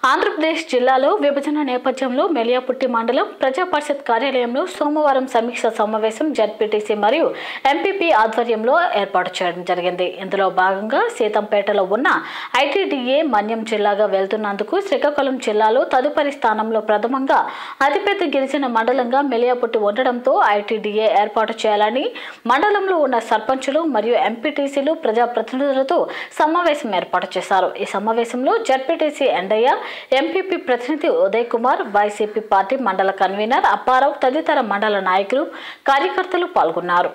ఆంధ్రప్రదేశ్ జిల్లాలో విభజన నేపథ్యంలో మెలియాపుట్టి మండలం ప్రజా పరిషత్ కార్యాలయంలో సోమవారం సమీక్ష సమావేశం జెడ్పీటీసీ మరియు ఎంపీపీ ఆధ్వర్యంలో ఏర్పాటు చేయడం జరిగింది. ఇందులో భాగంగా సీతంపేటలో ఉన్న ఐటీడీఏ మన్యం జిల్లాగా వెళ్తున్నందుకు శ్రీకాకుళం జిల్లాలో తదుపరి స్థానంలో ప్రథమంగా అతిపెద్ద గిరిజన మండలంగా మెలియాపుట్టి ఉండడంతో ఐటీడీఏ ఏర్పాటు చేయాలని మండలంలో ఉన్న సర్పంచులు మరియు ఎంపీటీసీలు ప్రజాప్రతినిధులతో సమావేశం ఏర్పాటు చేశారు. ఈ సమావేశంలో జెడ్పీటీసీ ఎండయ్య, ఎంపీపీ ప్రతినిధి ఉదయ్ కుమార్, వైసీపీ పార్టీ మండల కన్వీనర్ అప్పారావు తదితర మండల నాయకులు, కార్యకర్తలు పాల్గొన్నారు.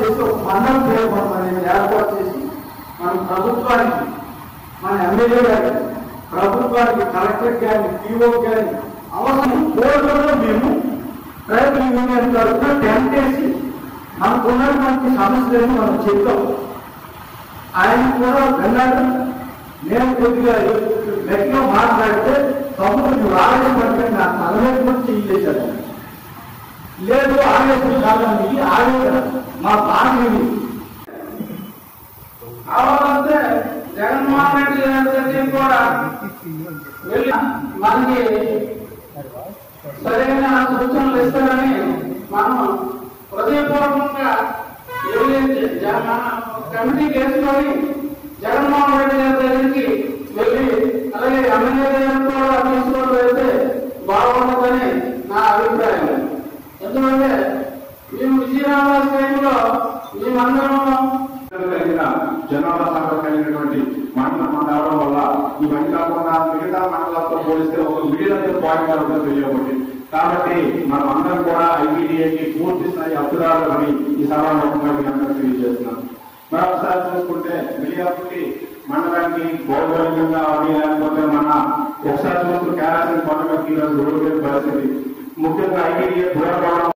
ఆయన కూడా వెళ్ళాడు. నేను కొద్దిగా గట్టిగా మాట్లాడితే తమ్ముడు ఆవేశం పడితే నా తలవేసి కూడా చేయలేశాడు. లేదు ఆవేశం కాదని ఆవేశం మా బాధ కావాలంటే జగన్మోహన్ రెడ్డి గారి కూడా వెళ్ళి మనకి సరైన సూచనలు ఇస్తారని మనం హృదయపూర్వకంగా కమిటీ వేసుకొని జగన్మోహన్ రెడ్డి గారి దగ్గరికి వెళ్ళి అలాగే ఎమ్మెల్యే గారిని కూడా తీసుకొని వెళ్తే బాగుంటుందని నా అభిప్రాయం. ఎందుకంటే మేము విజయనగరం టైంలో మేమందరం జనాభా సంఖ్య కలిగినటువంటి మండలం రావడం వల్ల ఇవన్నీ కాకుండా మిగతా మండలాలతో పోలిస్తే ఒక మిడిల్ పాయింట్ వరకు తెలియబడి కాబట్టి మనం అందరం కూడా ఐటీడీఏకి పూర్తి స్థాయి అర్థాలు అని ఈ సభాముఖంగా మీ అందరూ తెలియజేస్తున్నాం. మరొకసారి చూసుకుంటే మెలియాపుట్టి మండలానికి భౌగోళికంగా అవి లేకపోతే మన ఒకసారి చూసుకుంటే కేరళ కొండ పరిస్థితి ముఖ్యంగా ఐటీడీఏ దూరం